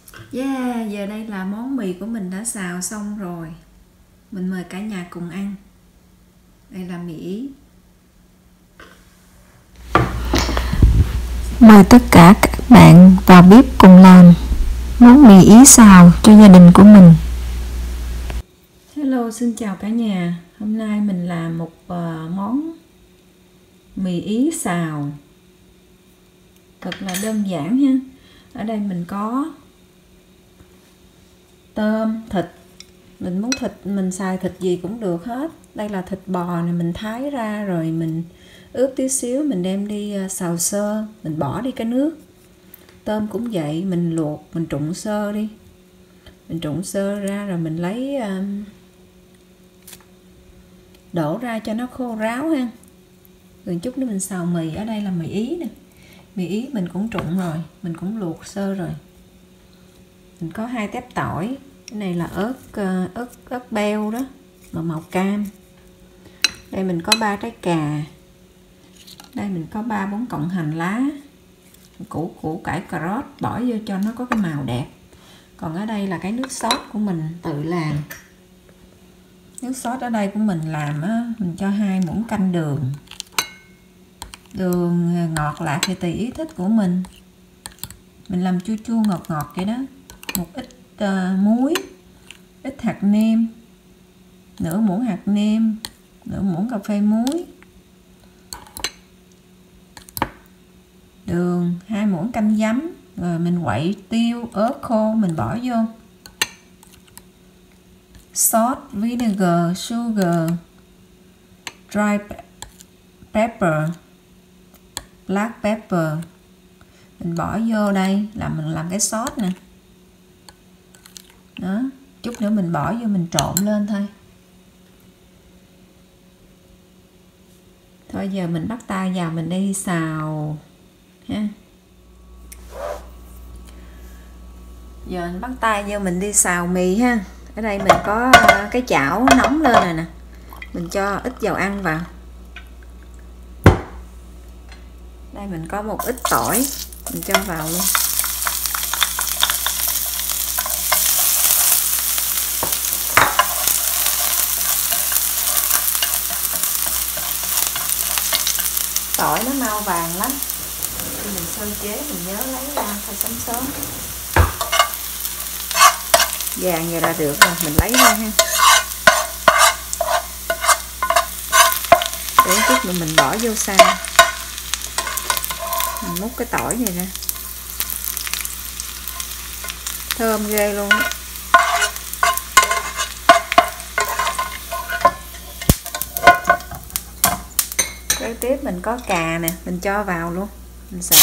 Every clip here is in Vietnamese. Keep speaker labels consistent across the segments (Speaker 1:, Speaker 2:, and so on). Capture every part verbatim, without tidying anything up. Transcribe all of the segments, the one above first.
Speaker 1: Yeah, giờ đây là món mì của mình đã xào xong rồi. Mình mời cả nhà cùng ăn. Đây là mì Ý.
Speaker 2: Mời tất cả các bạn vào bếp cùng làm món mì Ý xào cho gia đình của mình.
Speaker 1: Hello, xin chào cả nhà. Hôm nay mình làm một uh, món mì Ý xào thật là đơn giản ha. Ở đây mình có tôm, thịt. Mình muốn thịt, mình xài thịt gì cũng được hết. Đây là thịt bò này, mình thái ra rồi mình ướp tí xíu, mình đem đi xào sơ, mình bỏ đi cái nước. Tôm cũng vậy, mình luộc, mình trụng sơ đi. Mình trụng sơ ra rồi mình lấy đổ ra cho nó khô ráo ha. Rồi chút nữa mình xào mì. Ở đây là mì Ý nè. Mì Ý mình cũng trụng rồi, mình cũng luộc sơ rồi. Mình có hai tép tỏi. Cái này là ớt ớt ớt beo đó, mà màu cam. Đây mình có ba trái cà. Đây mình có ba bốn cọng hành lá. Củ củ cải cà rốt bỏ vô cho nó có cái màu đẹp. Còn ở đây là cái nước sốt của mình tự làm. Nước sốt ở đây của mình làm á, mình cho hai muỗng canh đường. Đường ngọt lạc thì tùy ý thích của mình. Mình làm chua chua ngọt ngọt vậy đó. Một ít uh, muối, ít hạt nêm, nửa muỗng hạt nêm, nửa muỗng cà phê muối, đường, hai muỗng canh giấm, rồi mình quậy tiêu, ớt khô mình bỏ vô, salt, vinegar, sugar, dry pepper, black pepper mình bỏ vô đây là mình làm cái sốt nè. Đó, chút nữa mình bỏ vô mình trộn lên thôi. Thôi giờ mình bắt tay vào mình đi xào ha. Giờ mình bắt tay vô mình đi xào mì ha. Ở đây mình có cái chảo nóng lên rồi nè. Mình cho ít dầu ăn vào. Đây mình có một ít tỏi, mình cho vào luôn. Tỏi nó mau vàng lắm. Khi mình sơ chế mình nhớ lấy ra phải sớm sớm. Vàng vậy là được rồi, mình lấy ra ha. Để chút nữa mình bỏ vô xào. Mình múc cái tỏi này ra. Thơm ghê luôn á. Cái tiếp mình có cà nè, mình cho vào luôn. Mình xào.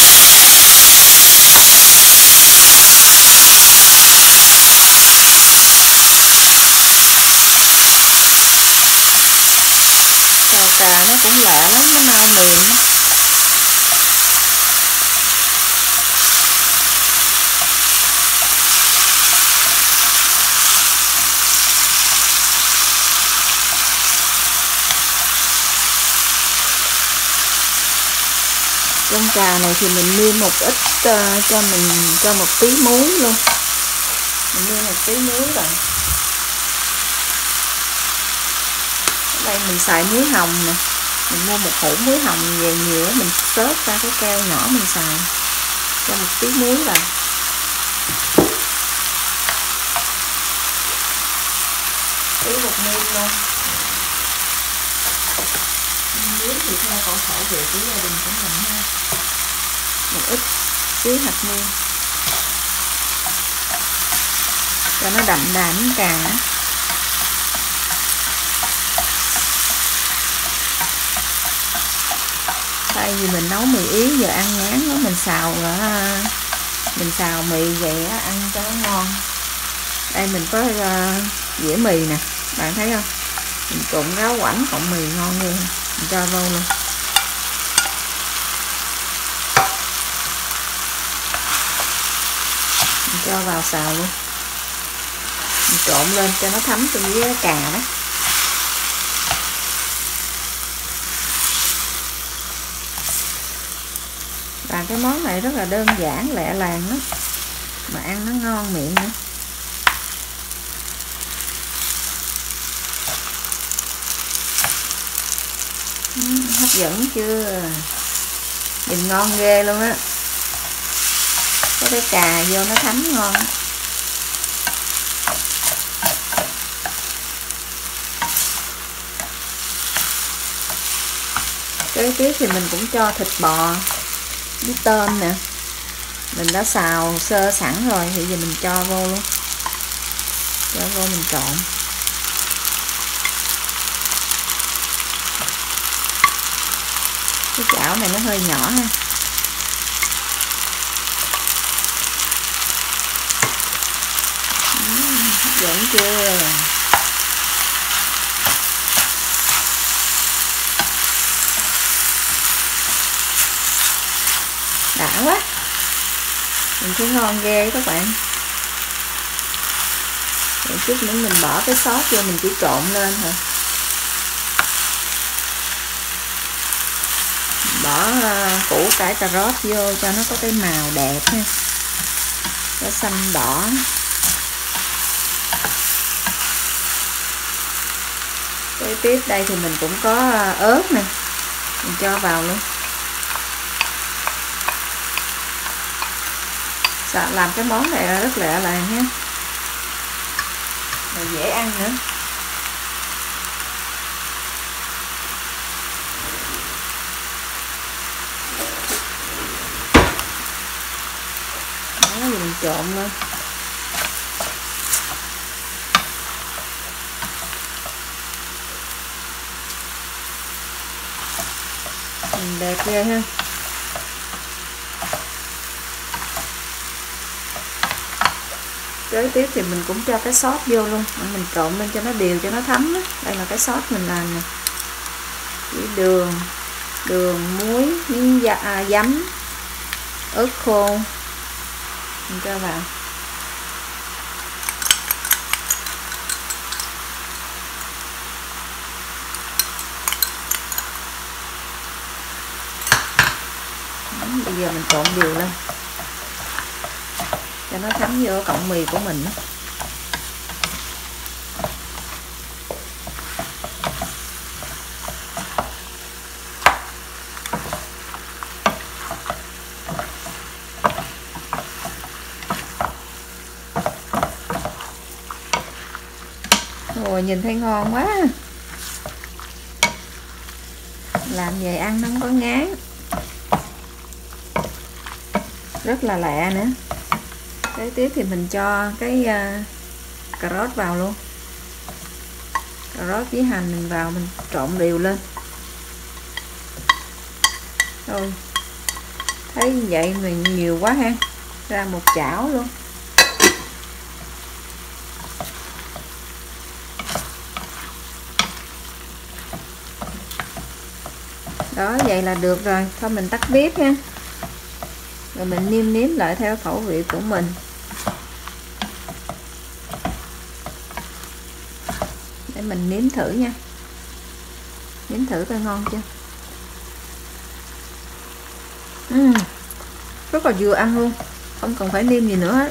Speaker 1: Xào cà nó cũng lạ lắm, nó mau mềm đó. Trong cà này thì mình nêm một ít uh, cho mình cho một tí muối luôn. Mình nêm một tí muối rồi. Ở đây mình xài muối hồng nè. Mình mua một hũ muối hồng về nhiều mình xớt ra cái keo nhỏ mình xài. Cho một tí muối vào. Tí bột nêm luôn. Nêm thì theo khẩu khẩu vị của gia đình của mình ha. Một ít xíu hạt nêm cho nó đậm đà miếng cà. Thay vì mình nấu mì Ý giờ ăn ngán đó, mình xào mình xào mì vậy á, ăn cho nó ngon. Đây mình có uh, dĩa mì nè, bạn thấy không? Mình trộn rau quảnh cộng mì ngon luôn, mình cho vô luôn. Mình cho vào xào luôn. Mình trộn lên cho nó thấm trong với cà đó. Và cái món này rất là đơn giản lẹ làng đó. Mà ăn nó ngon miệng nữa. Uhm, hấp dẫn chưa? Nhìn ngon ghê luôn á. Có cái cà vô nó thấm ngon. Kế tiếp thì mình cũng cho thịt bò với tôm nè. Mình đã xào sơ sẵn rồi thì giờ mình cho vô luôn. Cho vô mình trộn. Cái chảo này nó hơi nhỏ ha. Uhm, hấp dẫn chưa? Đã quá. Mình thấy ngon ghê các bạn. Rồi chút nữa mình bỏ cái sốt vô, mình chỉ trộn lên thôi. Bỏ củ cải cà rốt vô cho nó có cái màu đẹp ha. Có xanh đỏ. Kế tiếp đây thì mình cũng có ớt nè. Mình cho vào luôn. Làm cái món này rất lẹ làng ha. Và dễ ăn nữa. Đó thì mình trộn lên. Mình đẹp ghê ha. Kế tiếp thì mình cũng cho cái sốt vô luôn, mình trộn lên cho nó đều, cho nó thấm á. Đây là cái sốt mình làm nè. Chỉ đường, đường, muối, miếng da, à, giấm, ớt khô. Mình cho vào. Đó, bây giờ mình trộn đều lên cho nó thấm vô cọng mì của mình. Ôi nhìn thấy ngon quá. Làm về ăn nó không có ngán. Rất là lẹ nữa. Kế tiếp thì mình cho cái uh, cà rốt vào luôn. Cà rốt với hành mình vào, mình trộn đều lên. Rồi. Thấy như vậy mình nhiều quá ha. Ra một chảo luôn. Đó, vậy là được rồi. Thôi mình tắt bếp ha. Rồi mình nêm nếm lại theo khẩu vị của mình. Để mình nếm thử nha. Nếm thử coi ngon chưa. uhm, Rất là vừa ăn luôn. Không cần phải nêm gì nữa hết.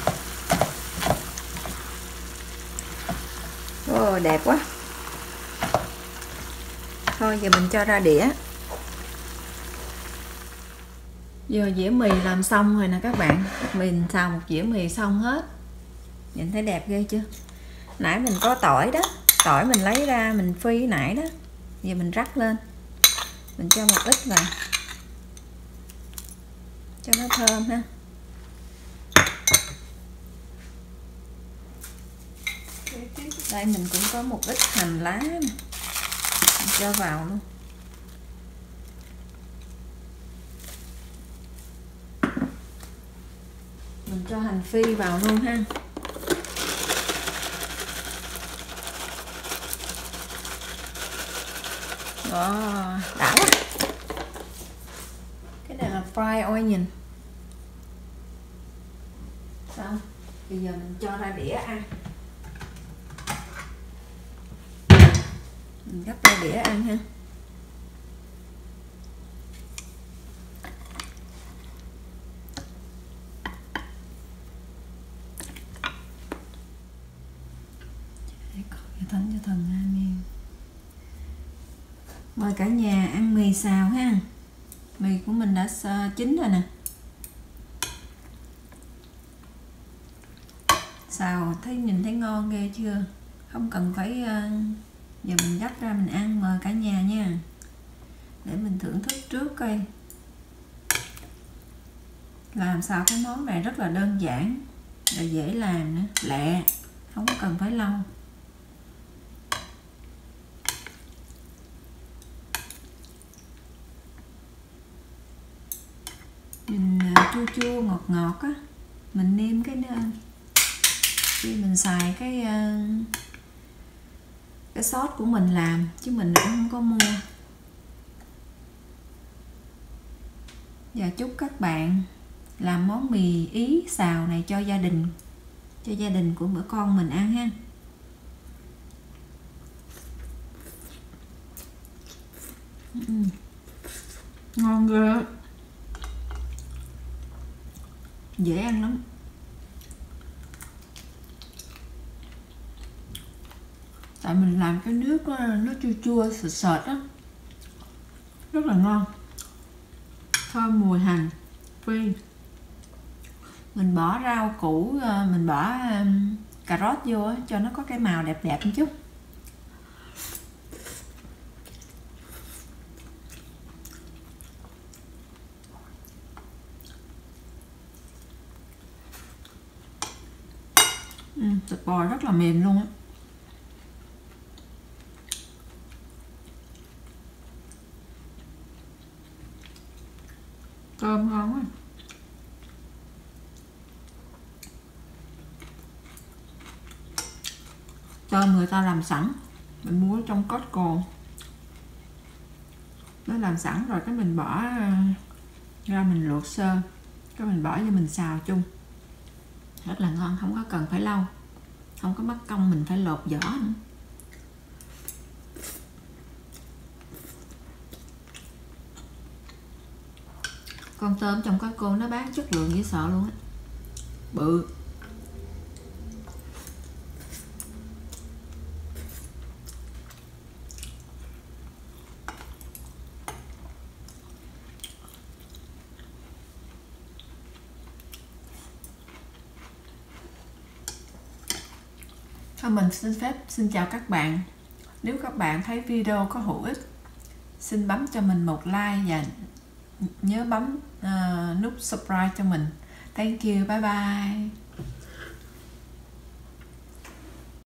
Speaker 1: Ồ, đẹp quá. Thôi giờ mình cho ra đĩa. Giờ dĩa mì làm xong rồi nè các bạn. Mình xào một dĩa mì xong hết. Nhìn thấy đẹp ghê chưa. Nãy mình có tỏi đó. Tỏi mình lấy ra mình phi nãy đó. Giờ mình rắc lên. Mình cho một ít vào cho nó thơm ha. Đây mình cũng có một ít hành lá nè. Mình cho vào luôn. Mình cho hành phi vào luôn ha. Đó, đã quá. Cái này là fried onion. Xong, bây giờ mình cho ra đĩa ăn. Mình gấp ra đĩa ăn ha. thánh cho thần. Amen. Mời cả nhà ăn mì xào ha. Mì của mình đã chín rồi nè. Xào thấy nhìn thấy ngon ghê chưa? Không cần phải uh, giờ mình gấp ra mình ăn. Mời cả nhà nha, để mình thưởng thức trước coi. Làm sao cái món này rất là đơn giản và dễ làm nữa, lẹ, không cần phải lâu. Mình chua chua ngọt ngọt á, mình nêm cái khi mình xài cái cái sốt của mình làm, chứ mình cũng không có mua. Và chúc các bạn làm món mì Ý xào này cho gia đình cho gia đình của bữa con mình ăn ha. uhm. Ngon ghê, dễ ăn lắm. Tại mình làm cái nước đó, nó chua chua sệt sệt á, rất là ngon, thơm mùi hành phi. Mình bỏ rau củ, mình bỏ cà rốt vô cho nó có cái màu đẹp đẹp một chút. ừ, thịt bò rất là mềm luôn á. Cơm ngon quá. Tôm người ta làm sẵn, mình mua trong Costco, nó làm sẵn rồi, cái mình bỏ ra mình luộc sơ, cái mình bỏ vô mình xào chung, rất là ngon, không có cần phải lâu, không có mất công mình phải lột vỏ nữa. Con tôm trong Costco nó bán chất lượng dễ sợ luôn á, bự. Mình xin phép xin chào các bạn. Nếu các bạn thấy video có hữu ích, xin bấm cho mình một like và nhớ bấm uh, nút subscribe cho mình. Thank you, bye bye.